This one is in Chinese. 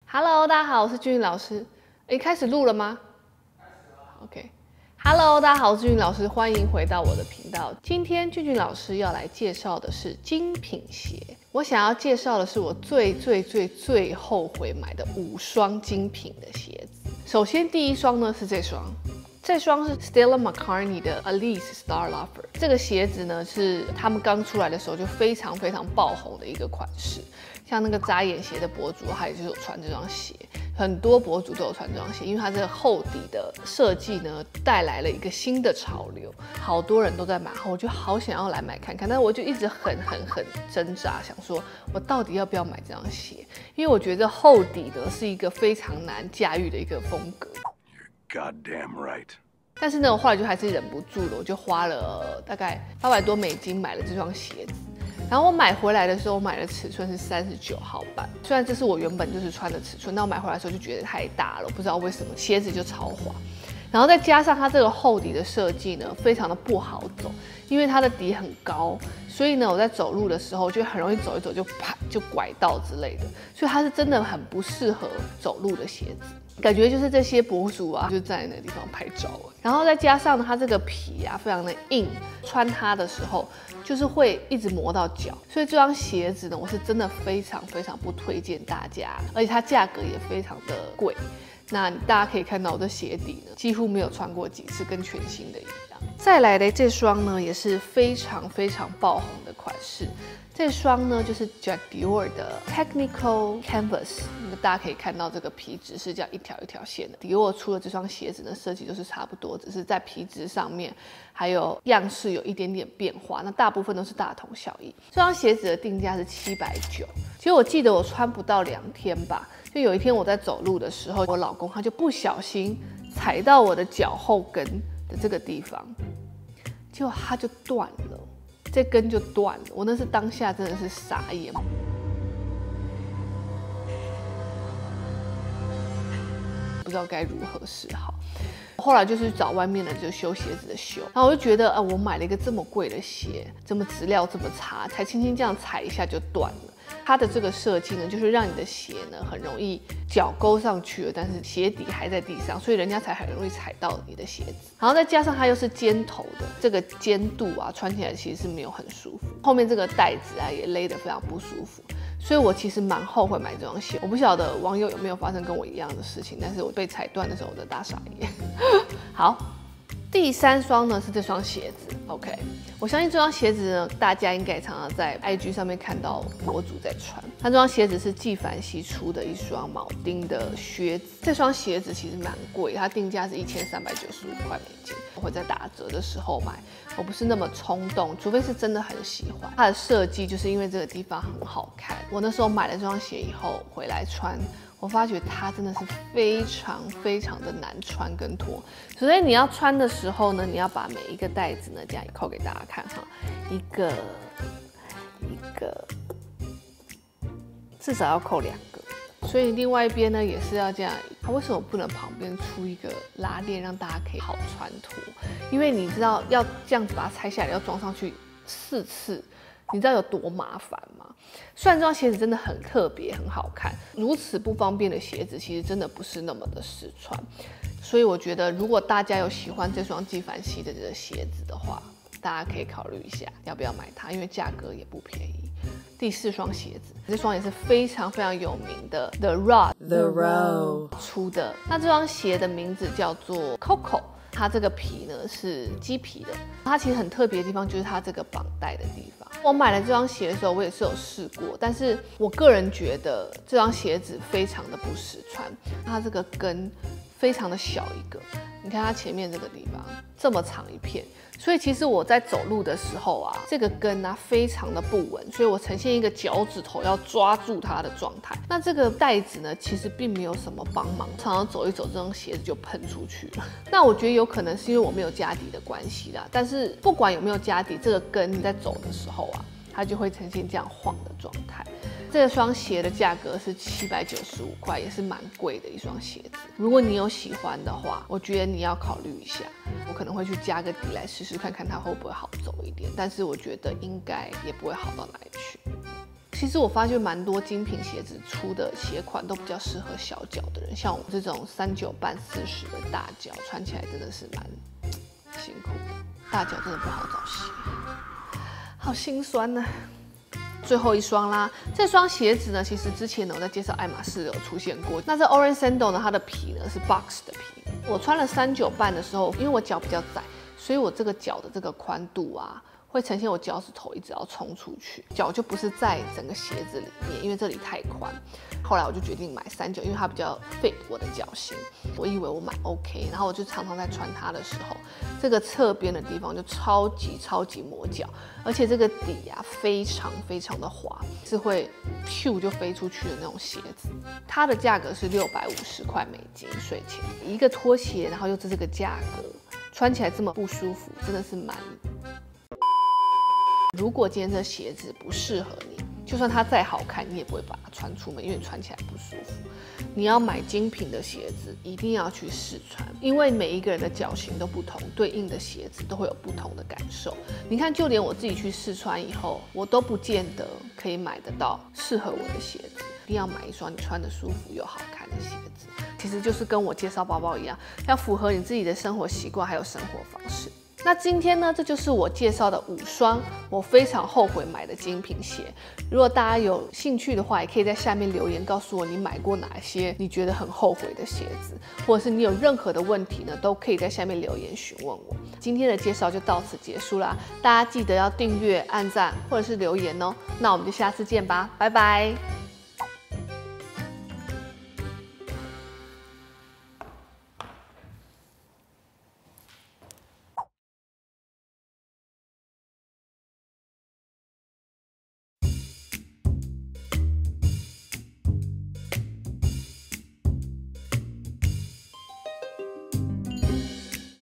Hello， 大家好，我是俊宇老师。开始录了吗？开始了。OK。Hello， 大家好，我是俊宇老师，欢迎回到我的频道。今天俊俊老师要来介绍的是精品鞋。我想要介绍的是我最后悔买的5双精品的鞋子。首先第一双呢是这双。这双是 Stella McCartney 的 Alice Starlover。这个鞋子呢是他们刚出来的时候就非常爆红的一个款式，像那个扎眼鞋的博主，他也就是有穿这双鞋，很多博主都有穿这双鞋，因为它这个厚底的设计呢带来了一个新的潮流，好多人都在买，我就好想要来买看看，但是我就一直很挣扎，想说我到底要不要买这双鞋，因为我觉得厚底呢是一个非常难驾驭的一个风格。 Goddamn right。 但是呢，我后来就还是忍不住了，我就花了大概$800多买了这双鞋子。然后我买回来的时候，我买的尺寸是39号版，虽然这是我原本就是穿的尺寸，但我买回来的时候就觉得太大了，不知道为什么鞋子就超滑。然后再加上它这个厚底的设计呢，非常的不好走，因为它的底很高，所以呢，我在走路的时候就很容易走一走就啪就拐到之类的，所以它是真的很不适合走路的鞋子。感觉就是这些博主啊，就在那个地方拍照了。然后再加上它这个皮啊，非常的硬，穿它的时候就是会一直磨到脚，所以这双鞋子呢，我是真的非常不推荐大家，而且它价格也非常的贵。那大家可以看到我的鞋底呢，几乎没有穿过几次，跟全新的一样。再来的这双呢，也是非常爆红的款式。这双呢就是 Jack Dior 的 Technical Canvas， 大家可以看到这个皮质是这样一条一条线的。Dior 出的这双鞋子呢，设计都是差不多，只是在皮质上面还有样式有一点点变化，那大部分都是大同小异。这双鞋子的定价是790，其实我记得我穿不到2天吧，就有一天我在走路的时候，我老公他就不小心踩到我的脚后跟的这个地方，结果它就断了。这根就断了，我那是当下真的是傻眼，不知道该如何是好。后来就是找外面的就修鞋子的修，然后我就觉得我买了一个这么贵的鞋，怎么质料这么差，才轻轻这样踩一下就断了。它的这个设计呢，就是让你的鞋呢很容易脚勾上去了，但是鞋底还在地上，所以人家才很容易踩到你的鞋子。然后再加上它又是尖头的，这个尖度啊，穿起来其实是没有很舒服。后面这个带子啊也勒得非常不舒服，所以我其实蛮后悔买这双鞋。我不晓得网友有没有发生跟我一样的事情，但是我被踩断的时候，我的大傻眼。好。第3双呢是这双鞋子 ，OK， 我相信这双鞋子呢，大家应该常常在 IG 上面看到博主在穿。它这双鞋子是纪梵希出的一双铆钉的靴子，这双鞋子其实蛮贵，它定价是1395块美金。我会在打折的时候买，我不是那么冲动，除非是真的很喜欢。它的设计就是因为这个地方很好看。我那时候买了这双鞋以后回来穿。我发觉它真的是非常的难穿跟脱，所以你要穿的时候呢，你要把每一个带子呢这样扣给大家看哈，一个，至少要扣2个，所以另外一边呢也是要这样。它为什么不能旁边出一个拉链，让大家可以好穿脱？因为你知道要这样子把它拆下来，要装上去4次。你知道有多麻烦吗？虽然这双鞋子真的很特别，很好看，如此不方便的鞋子，其实真的不是那么的实穿。所以我觉得，如果大家有喜欢这双纪梵希的这个鞋子的话，大家可以考虑一下要不要买它，因为价格也不便宜。第4双鞋子，这双也是非常有名的 The Row 出的。那这双鞋的名字叫做 Coco。它这个皮呢是鸡皮的，它其实很特别的地方就是它这个绑带的地方。我买了这双鞋的时候，我也是有试过，但是我个人觉得这双鞋子非常的不实穿，它这个跟非常的小一个，你看它前面这个地方这么长一片，所以其实我在走路的时候啊，这个跟啊非常的不稳，所以我呈现一个脚趾头要抓住它的状态。那这个带子呢，其实并没有什么帮忙，常常走一走，这双鞋子就喷出去了。那我觉得有可能是因为我没有加底的关系啦，但是不管有没有加底，这个跟你在走的时候啊，它就会呈现这样晃的状态。这双鞋的价格是795块，也是蛮贵的一双鞋子。如果你有喜欢的话，我觉得你要考虑一下。我可能会去加个底来试试看看它会不会好走一点，但是我觉得应该也不会好到哪里去。 其实我发觉蛮多精品鞋子出的鞋款都比较适合小脚的人，像我这种39半40的大脚，穿起来真的是蛮辛苦的。大脚真的不好找鞋，好心酸呢。最后一双啦，这双鞋子呢，其实之前呢我在介绍爱马仕有出现过。那这 Orange Sandal 呢，它的皮呢是 box 的皮。我穿了39半的时候，因为我脚比较窄，所以我这个脚的这个宽度啊，会呈现我脚趾头一直要冲出去，脚就不是在整个鞋子里面，因为这里太宽。后来我就决定买39，因为它比较 fit 我的脚型。我以为我买 OK， 然后我就常常在穿它的时候，这个侧边的地方就超级磨脚，而且这个底啊非常的滑，是会咻就飞出去的那种鞋子。它的价格是650块美金税前，一个拖鞋，然后又是这个价格，穿起来这么不舒服，真的是蛮。如果今天这鞋子不适合你，就算它再好看，你也不会把它穿出门，因为你穿起来不舒服。你要买精品的鞋子，一定要去试穿，因为每一个人的脚型都不同，对应的鞋子都会有不同的感受。你看，就连我自己去试穿以后，我都不见得可以买得到适合我的鞋子。一定要买一双你穿得舒服又好看的鞋子。其实就是跟我介绍包包一样，要符合你自己的生活习惯还有生活方式。那今天呢，这就是我介绍的5双我非常后悔买的精品鞋。如果大家有兴趣的话，也可以在下面留言告诉我你买过哪些你觉得很后悔的鞋子，或者是你有任何的问题呢，都可以在下面留言询问我。今天的介绍就到此结束啦，大家记得要订阅、按赞或者是留言哦。那我们就下次见吧，拜拜。